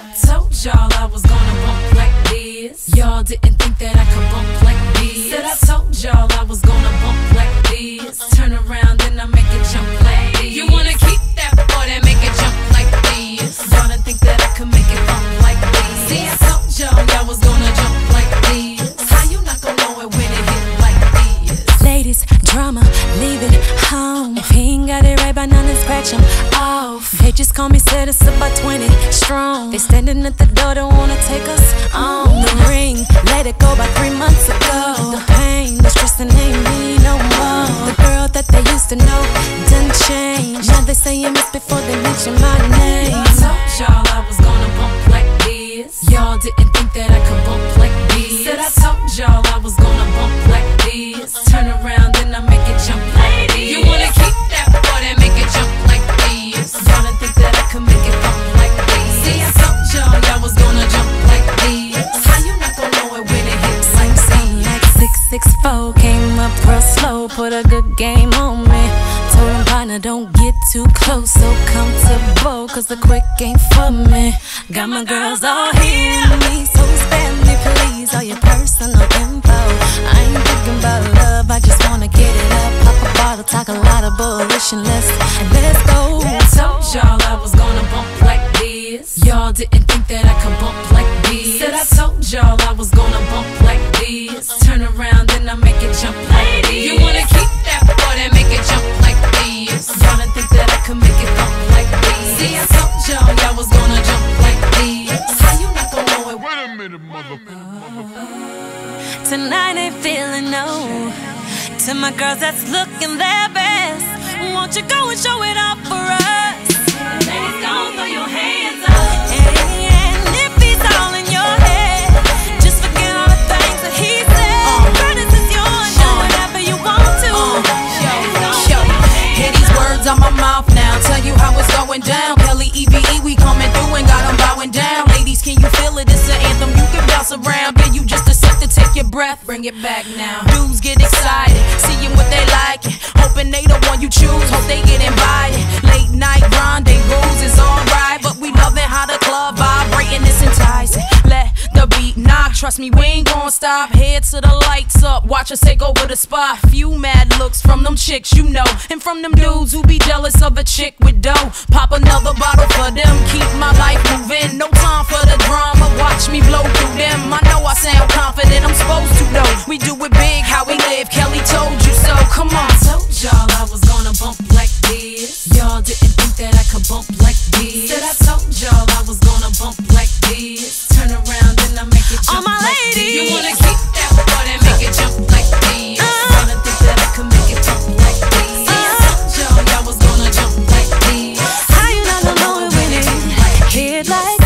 Told y'all I was gonna bump like this. Y'all didn't think that I could bump like this. Said I told y'all I was gonna bump like this. Turn around and I make it jump like this. You wanna keep that boy that make it jump like this. Y'all didn't think that I could make it bump like this. See, I told y'all was gonna jump like this. How you not gonna know it when it hit like this? Ladies, drama, leave it home. If he ain't got it right by now, then scratch him off. They just call me citizen about 20 strong. They standing at the door, don't wanna take us on. The ring, let it go about 3 months ago. The pain, the stress, and ain't me no more. The girl that they used to know done changed. Now they say you miss before they mention my name. I told y'all I was gonna bump like this. Y'all didn't think that I could bump like this. Said I told y'all I was gonna bump like this. Turn around and I make it jump like this. You wanna keep that boy that make it jump like this. Y'all didn't think that I could make it bump like this. See, I told y'all was gonna jump like this. How you not gonna know it when it hits like this? Something like 664 came up real slow, put a good game on me. Told him partner don't get too close, so comfortable, cause the quick ain't for me. Got my girls all here with me, so spare me please all your personal info. I ain't thinking about love, I just wanna get it up. Pop a bottle, talk a lot of bullish and let's go. I told y'all I was gonna bump like this. Y'all didn't think that I could bump like this. Said I told y'all I was gonna bump like this. Turn around and I make it jump like this. You wanna keep that boy that make it jump like this. Y'all didn't think that I could make it bump like this. See, I told y'all was gonna jump like this. How you not gonna know it? Wait a minute, motherfucker. Tonight ain't feeling no. To my girls that's looking their best, won't you go and show it off for us? Ladies, don't throw your hands up. And if he's all in your head, just forget all the things that he said. Girl, this is yours, do whatever you want to. Yo, hear these words on my mouth now, tell you how it's going down. Kelly, EVE, we coming through and got them bowing down. Ladies, can you feel it? It's an anthem you can bounce around. Then you just accept to take your breath, bring it back now. Dudes get excited, seeing what they like, hoping they the one you choose, hope they get invited. Late night rendezvous is alright, but we loving how the club vibrating, it's enticing. Let the beat knock, trust me, we ain't gon' stop. Head to the lights up, watch us take over the spot. Few mad looks from them chicks, you know, and from them dudes who be jealous of a chick with dough. Pop another bottle for them, keep my life moving. No time for the drama, watch me blow through them. I know I sound confident, I'm supposed to though. We do it big, how we live, Kelly told you so, come on. I told y'all I was gonna bump like this. Y'all didn't think that I could bump like this. Said I told y'all I was gonna bump like this. Turn around and I make it jump All my like ladies, this. You wanna keep that boy that make it jump like this. Y'all didn't think that I could make it bump like this. See, I told y'all was gonna jump like this. how you not gonna know it when it hit like